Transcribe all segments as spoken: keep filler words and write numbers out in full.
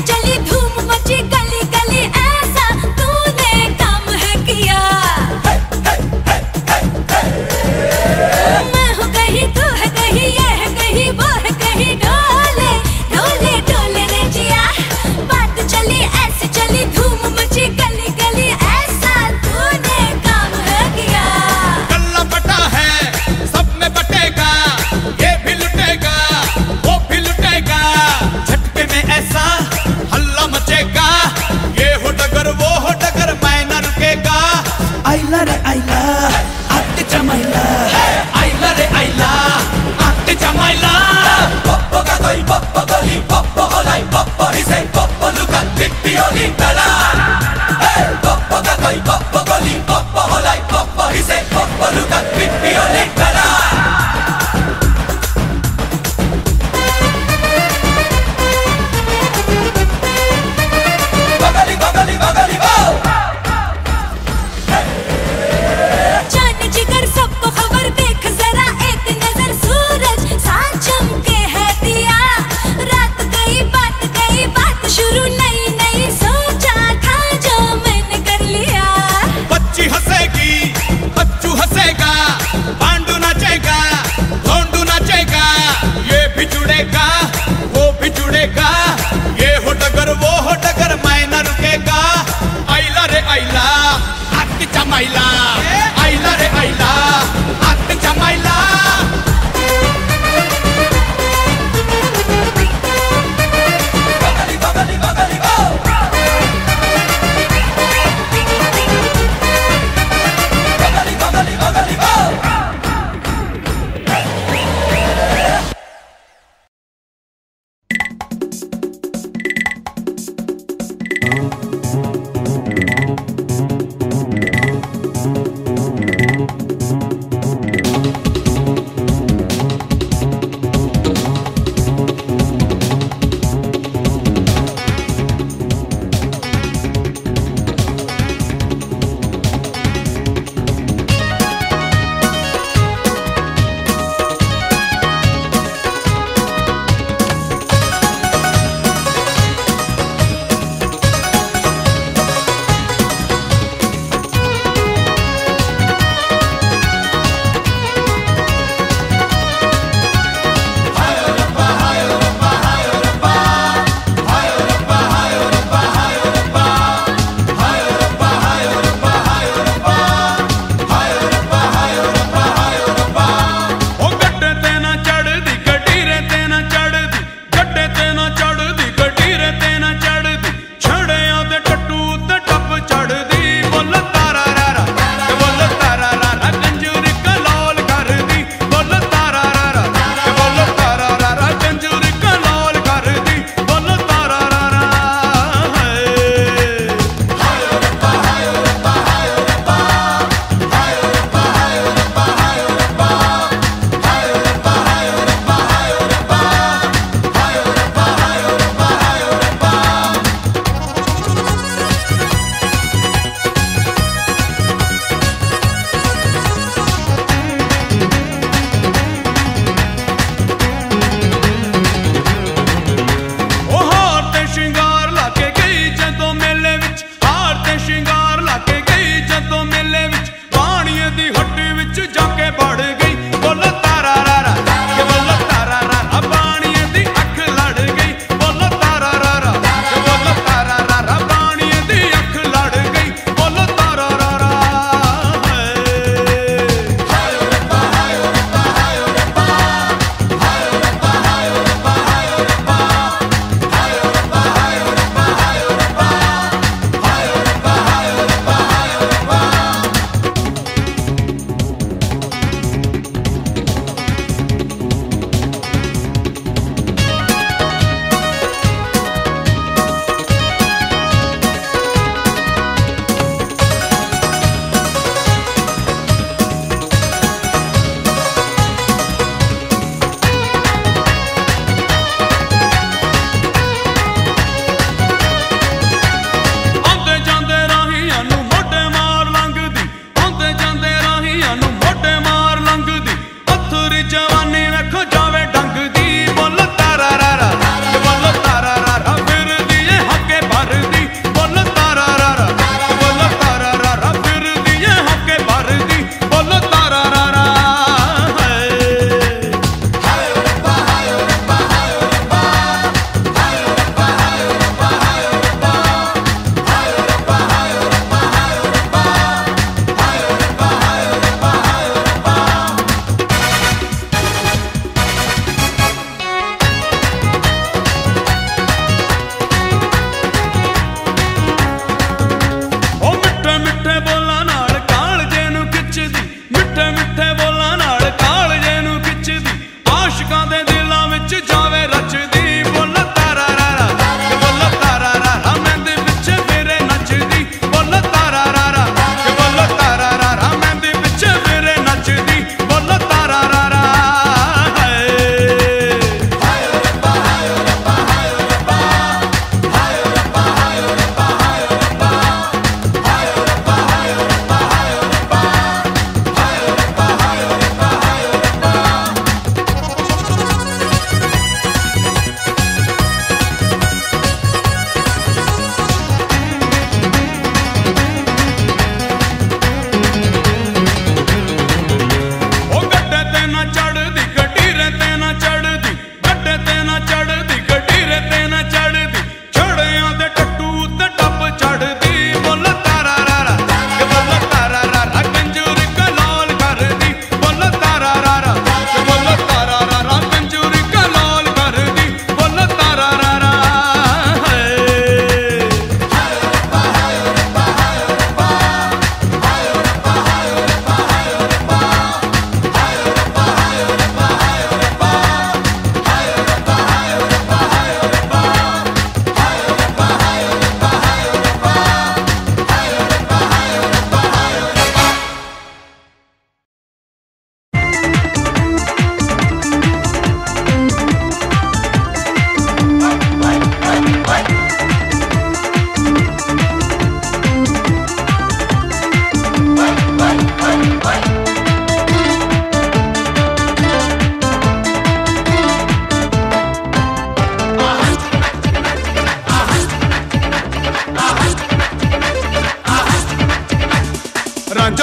चली धूम मची गली गली ऐसा तूने काम है किया। मैं हूँ कहीं तू है कहीं ये है कहीं वो है कहीं डोले डोले डोले रे जिया। बात चली ऐसी चली धूम मची गली गली ऐसा तूने काम है किया। गल्ला बटा है सब में बटेगा ये भी लुटेगा वो भी लुटेगा। झटके में ऐसा हल्ला मचेगा ये हो डगर वो हो डगर मैं न रुकेगा। आइला रे आइला आते चमाइला आइला रे आइला आते जमाइला। Poppo gatoi, poppo goli, poppo holai, poppo hisei, poppo lukan, tippi oli bela. Hey, poppo gatoi, poppo goli, poppo holai, poppo hisei, poppo lukan, tippi oli bela. Poppo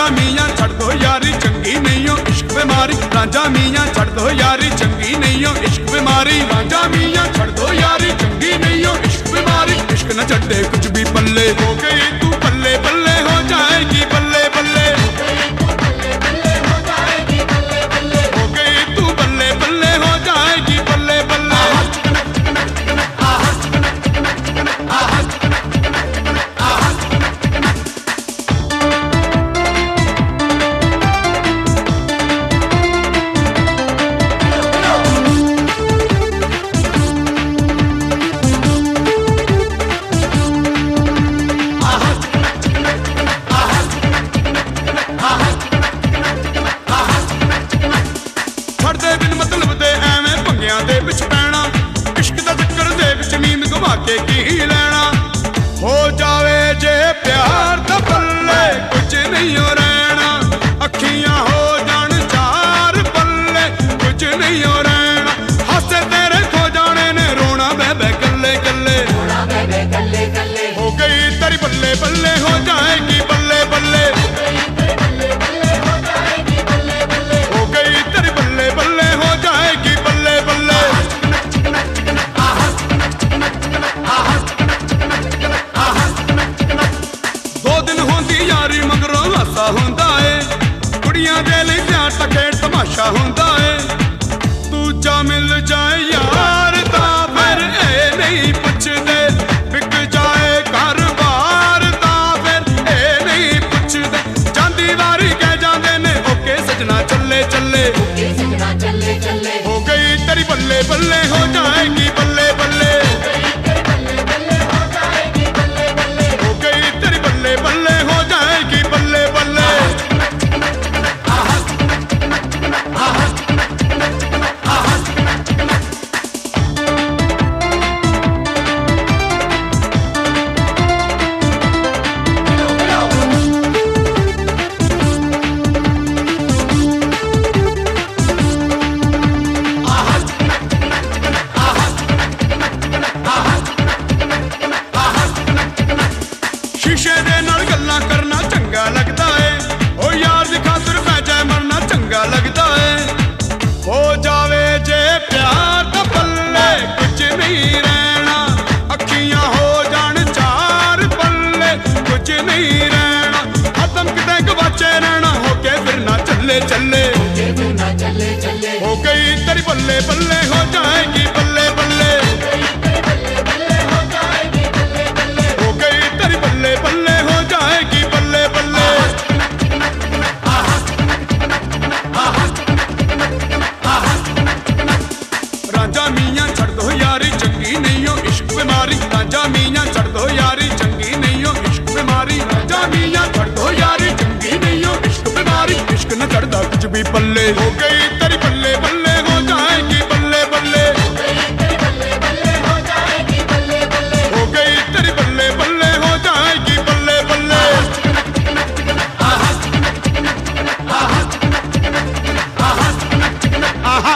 मियां छड़ दो यारी चंगी नहीं हो इश्क बीमारी रांझा मियां छड़ दो यारी चंगी नहीं हो इश्क बीमारी रांझा मियां छड़ दो यारी चंगी नहीं हो इश्क बीमारी इश्क न छड्डे कुछ भी पल्ले हो गई तू बल्ले बल्ले हो जाएगी बल्ले बल्ले हो गई तू बल्ले बल्ले हो जाएगी बल्ले बल्ले हो गई तू बल्ले बल्ले हो जाएगी बल्ले बल्ले की लेना हो जावे जे प्यार दा पल्ले कुछ नहीं हो रहना अखियां हो जान चार पल्ले कुछ नहीं हो रहना हासे तेरे खो जाने ने रोना बेबे कल्ले कल्ले हो गई तेरी बल्ले बल्ले हो जाएगी बल्ले बल्ले हो गई तेरी बल्ले बल्ले हो जाएगी बल्ले बल्ले यारी मगरों हासा होंदा है कुड़ियां दे लई प्यार दा खेड तमाशा होंदा है दूजा मिल जाए यार ता फिर ए नहीं पुछदे बिक जाए घर बार ता फिर ए नहीं पुछदे जांदी वारी कह जांदे ने ओके सजना चले चले हो गई तेरी बल्ले बल्ले हो जाएगी बल्ले बल्ले हो गई तेरी बल्ले बल्ले हो जाएगी बल्ले बल्ले शीशे दे नाल गल्लां करना चंगा लगदा है ओ यार दी खातिर मैं जाए मरना चंगा लगदा है हो जावे जे प्यार दा पल्ले कुछ नहीं रहना अखियां हो जान चार पल्ले कुछ नहीं रहना खत्म किते गवाचे रहना होके फिर ना चले चले हो गई तेरी बल्ले बल्ले हो जाएगी बल्ले बल्ले हो गई तेरी बल्ले बल्ले हो जाएगी बल्ले बल्ले रांझा मियां छड़ दो यारी चंगी नहीं हो इश्क बीमारी रांझा मियां छड़ दो यारी चंगी नहीं हो इश्क बीमारी रांझा मियां छड़ दो यारी चंगी नहीं हो इश्क बीमारी इश्क न चढ़दा कुछ भी पल्ले हो गई तेरी बल्ले बल्ले हो जाएगी बल्ले बल्ले हो गई तेरी बल्ले बल्ले हो जाएगी बल्ले बल्ले हो गई तेरी बल्ले बल्ले हो जाएगी बल्ले बल्ले आहा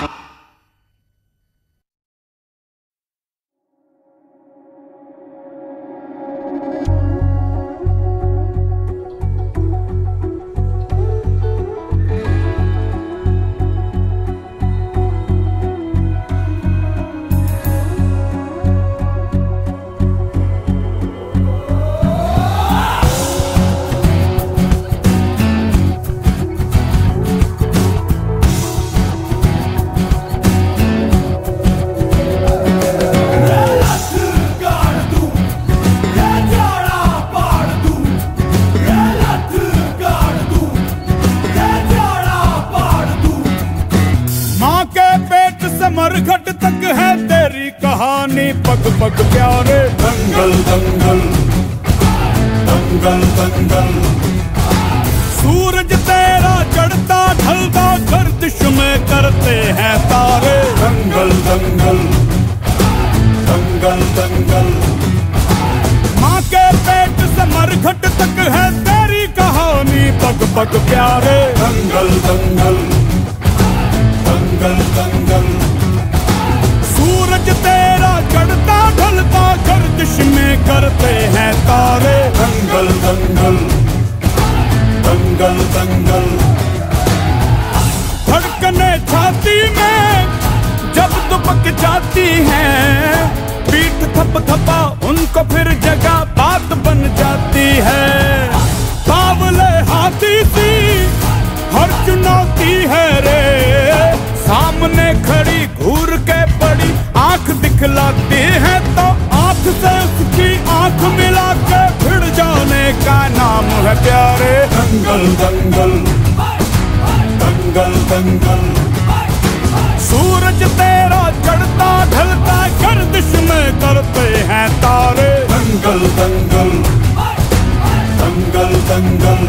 मरघट तक है तेरी कहानी पग पग प्यारे दंगल दंगल दंगल दंगल सूरज तेरा चढ़ता ढलता गर्दिश में करते हैं तारे दंगल दंगल दंगल दंगल माँ के पेट से मरघट तक है तेरी कहानी पग पग प्यारे दंगल दंगल दंगल दंगल सूरज तेरा चढ़ता ढलता गर्दिश में करते हैं तारे दंगल दंगल दंगल दंगल तो फिर जगह बात बन जाती है। बावले हाथी सी हर चुनौती है रे, सामने खड़ी घूर के बड़ी आंख दिखलाती है, तो आंख से उसकी आंख मिला के भिड़ जाने का नाम है प्यारे। दंगल दंगल दंगल दंगल, सूरज तेरा चढ़ता ढलता गर्दिश में करते हैं तारे। दंगल दंगल दंगल दंगल,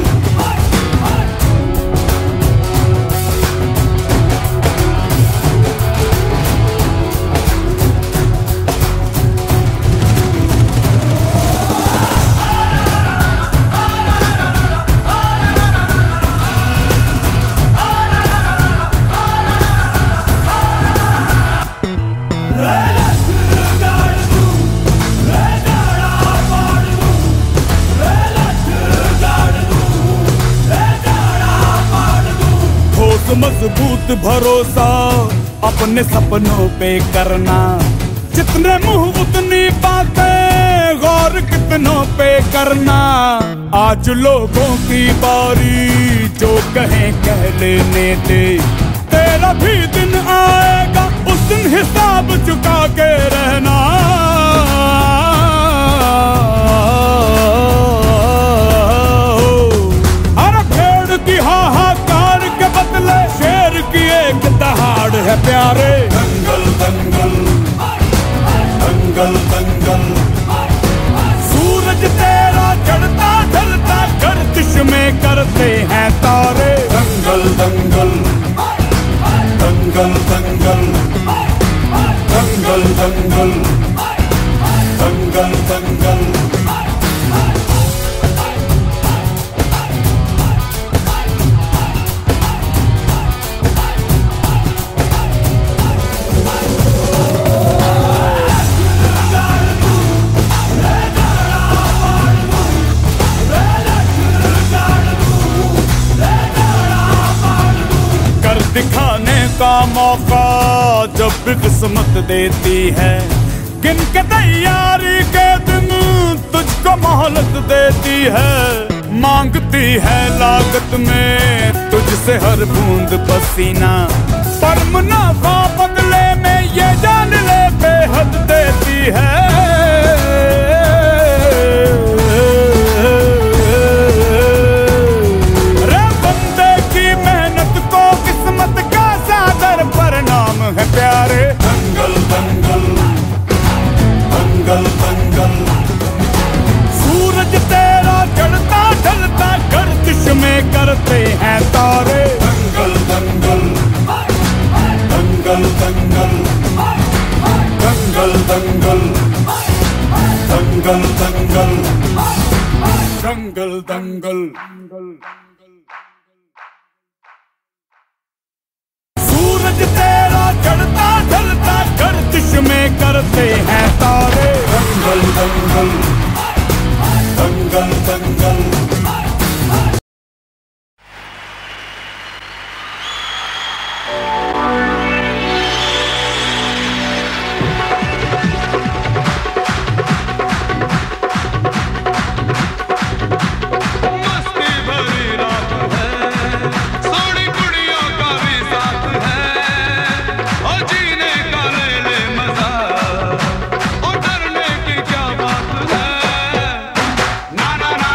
मजबूत भरोसा अपने सपनों पे करना, जितने मुंह उतनी बातें, गौर कितनों पे करना। आज लोगों की बारी, जो कहें कह लेने दे, तेरा भी दिन आएगा उस दिन हिसाब चुका के रहना। अरे भेड़ की हाहाकार के बदले शेर की एक दहाड़ है प्यारे। दंगल दंगल दंगल दंगल, सूरज तेरा चढ़ता ढलता गर्दिश में करते हैं तारे। दंगल दंगल दंगल दंगल दंगल दंगल दंगल दंगल। दिखाने का मौका जब भी किस्मत देती है, गिन के तैयारी के दिन तुझको मोहलत देती है। मांगती है लागत में तुझसे हर बूंद पसीना, पर मुनाफा बदले में ये जान ले बेहद देती है। है प्यारे। दंगल दंगल दंगल दंगल, सूरज तेरा चढ़ता ढलता गर्दिश में करते हैं तारे। दंगल दंगल दंगल दंगल दंगल दंगल दंगल दंगल दंगल दंगल, सूरज तेरा चढ़ता ढलता गर्दिश में करते हैं तारे। दंगल दंगल दंगल दंगल। ना ना ना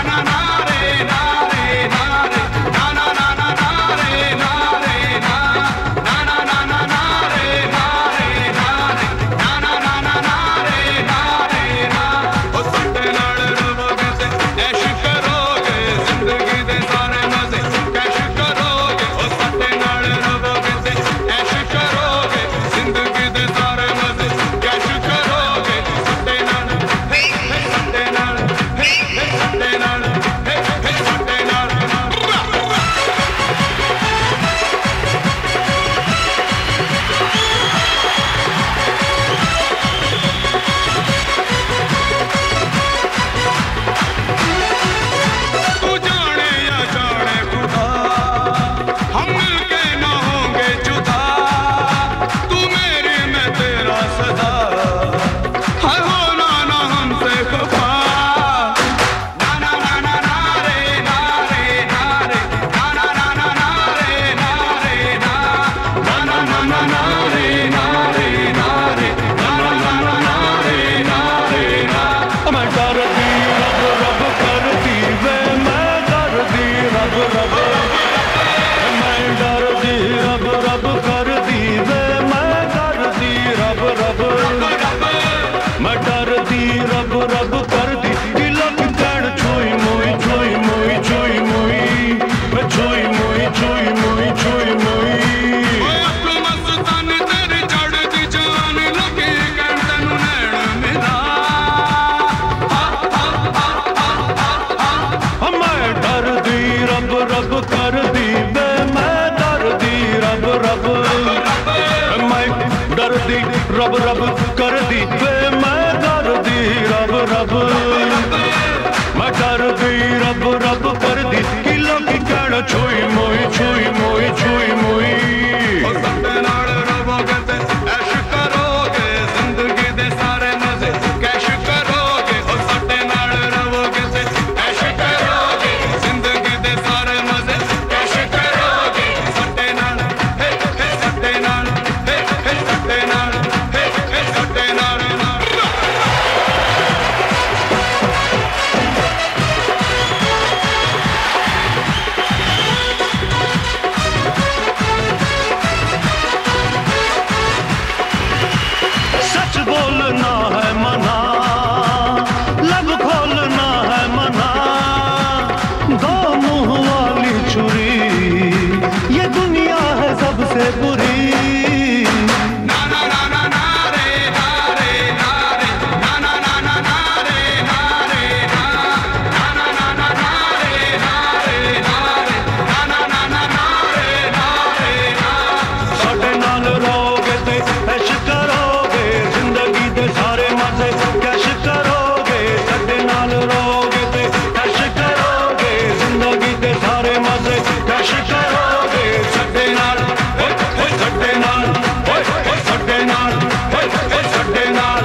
रब रब कर दी वे मैं कर दी रब रब मैं कर दी रब रब कर दी किलो की कहना छुई मोई छुई मोई छुई मोई सट्टे नाल रवोगे ते ऐश करोगे जिंदगी दे सारे मजे कैश करोगे ओ सट्टे नाल रवोगे ते ऐश करोगे जिंदगी दे सारे मजे कैश करोगे सट्टे नाल हे हे सट्टे नाल हे हे सट्टे नाल हे हे सट्टे नाल बोलना है मना लब खोलना है मना दो मुंह वाली छुरी ये दुनिया है सबसे बुरी ना ना ना ना ना रे ना रे ना रे ना ना ना ना ना रे ना रे ना ना ना ना ना ना रे ना रे ना रे ना ना ना ना ना रे ना रे ना साडे नाल रहोगे ते ऐश करोगे जिंदगी दे सारे मजे कैश करोगे साडे नाल रहोगे ते ऐश करोगे जिंदगी दे सारे मजे कैश करोगे साडे नाल ओए ओए साडे नाल ओए ओए साडे नाल ओए ओए साडे नाल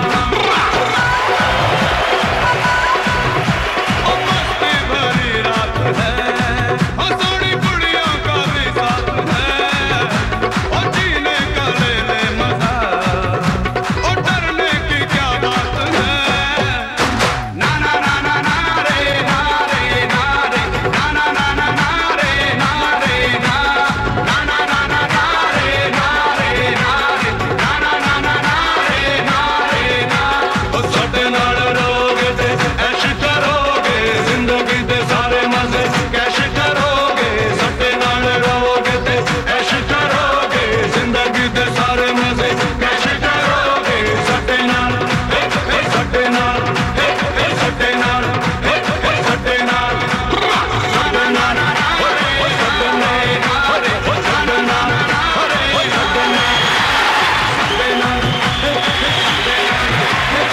ओ मस्ती भरी रात है ओ सोनी कुड़ियों का भी साथ है ओ जीने का ले ले मजा ओ डरने की क्या बात है ना ना ना ना ना रे ना रे ना रे ना ना ना ना ना रे ना रे ना ना ना ना ना ना रे ना रे ना रे ना ना ना ना ना रे ना रे ना ओ साडे नाल रहोगे ते ऐश करोगे जिंदगी दे सारे मजे कैश करोगे साडे नाल रहोगे ते ऐश करोगे जिंदगी दे सारे मजे कैश करोगे साडे नाल हे हे साडे नाल हे हे साडे नाल हे हे साडे नाल साडे नाल ओए साडे नाल ओए साडे नाल ओए साडे नाल साडे नाल हे हे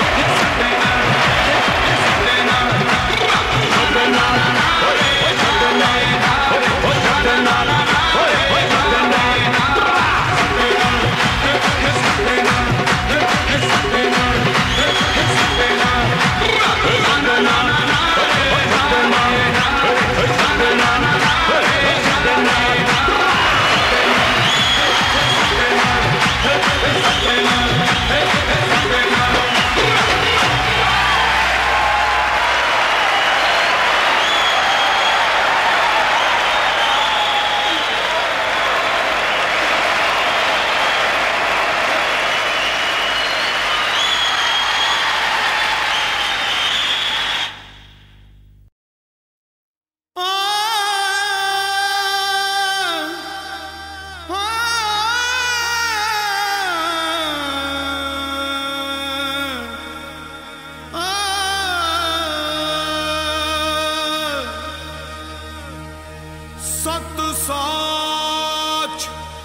सत साच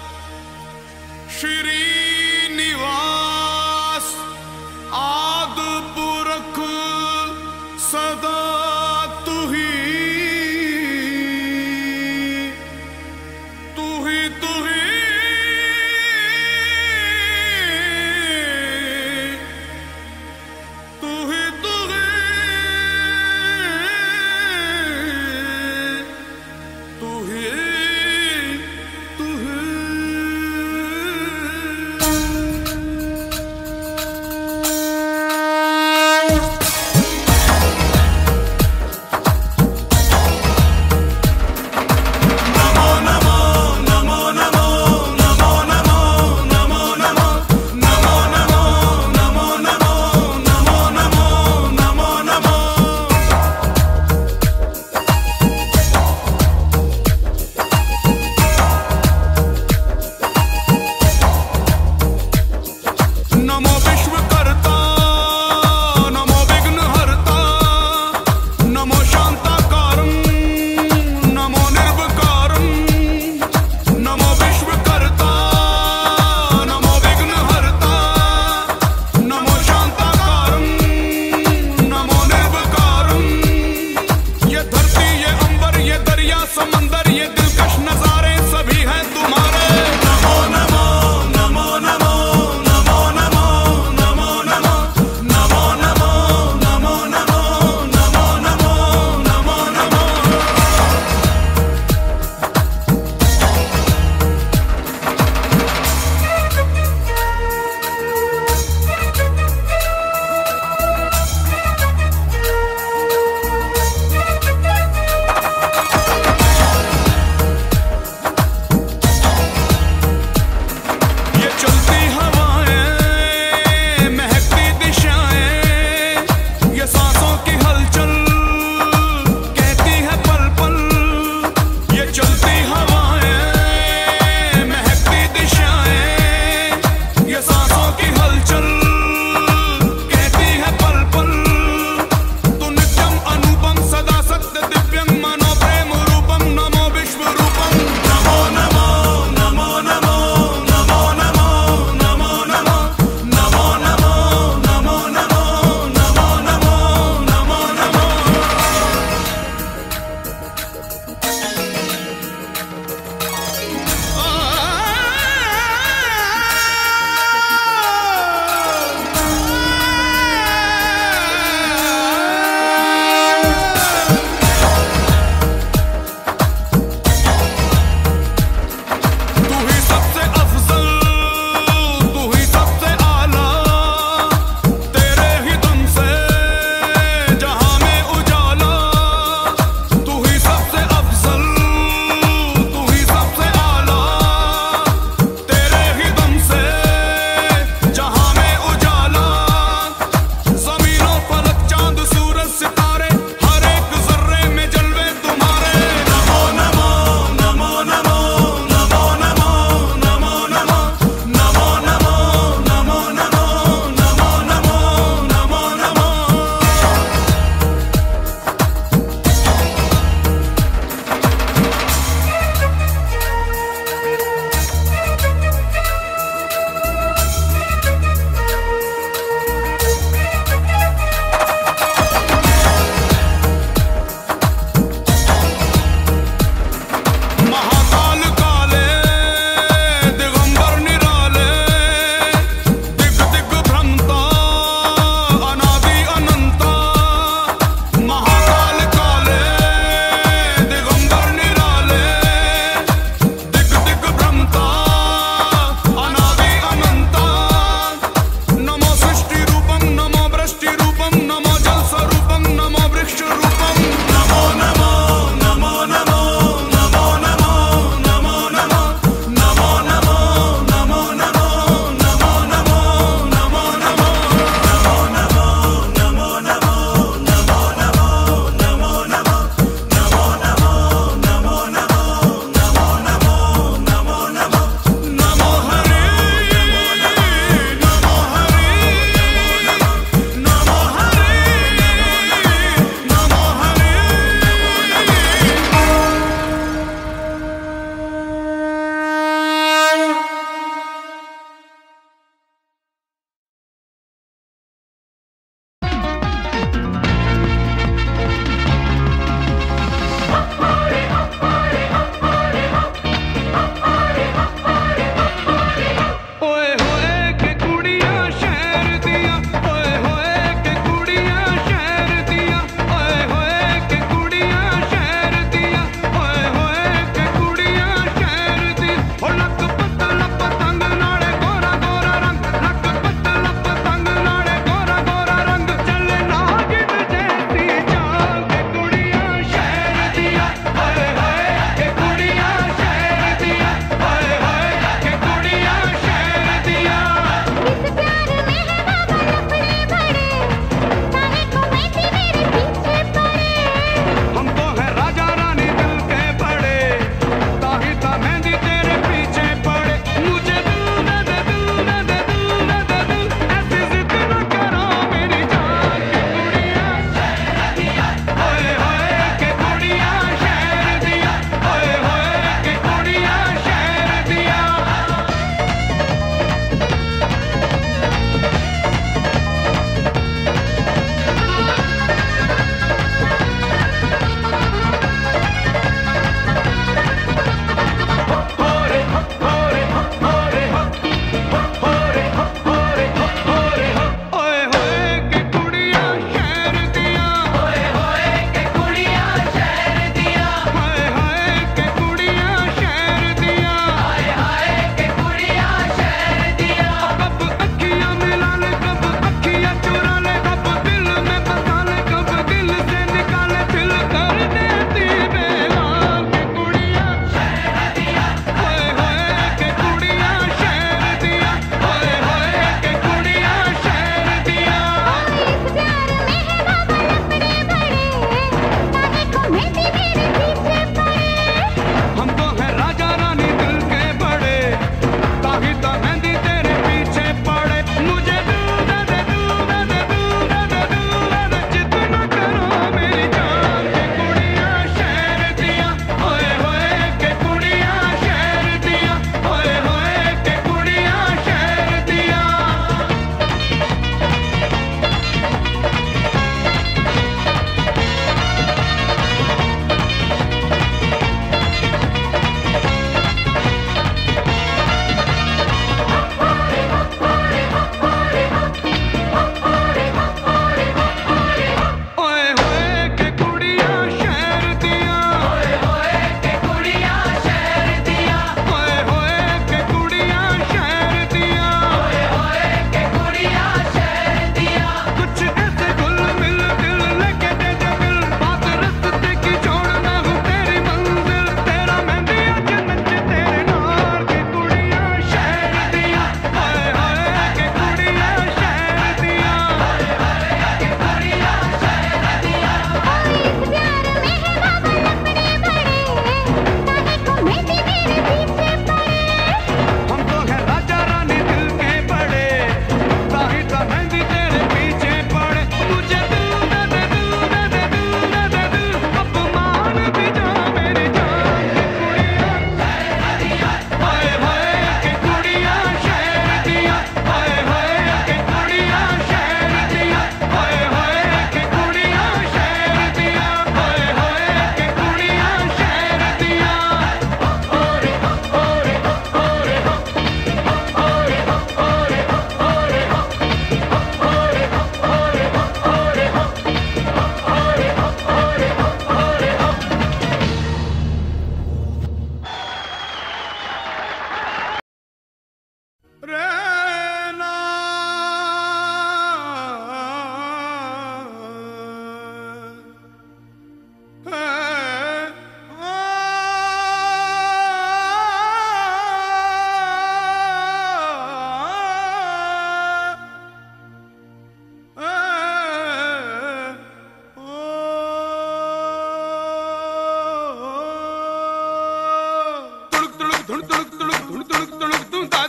श्री निवास आद पुरख सदा तू ही तू ही तू ही तू ही तू ही तू ही तू ही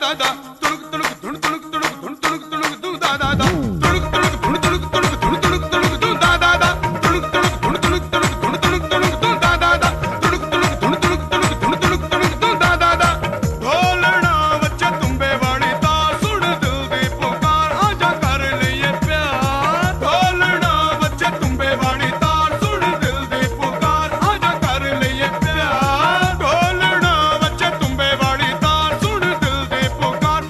दा दा तुणुक तुणुक धुण तुणुक तुणुक धुण तुणुक तुणुक धुण दा दा दा तुणुक तुणुक धुण तुणुक तुणुक धुण तुणुक तुणुक धुण दा दा दा तुणुक तुणुक धुण तुणुक तुणुक धुण तुणुक तुणुक धुण दा दा दा तुणुक तुणुक धुण तुणुक तुणुक धुण तुणुक तुणुक धुण दा दा दा ढोलना बच्चा तुम्बे वाली तार सुन दिल दी पुकार आजा कर लिए प्यार ढोलना बच्चा तुम्बे वाली तार सुन दिल दी पुकार आजा कर लिए प्यार ढोलना बच्चा तुम्बे वाली तार सुन दिल दी पुकार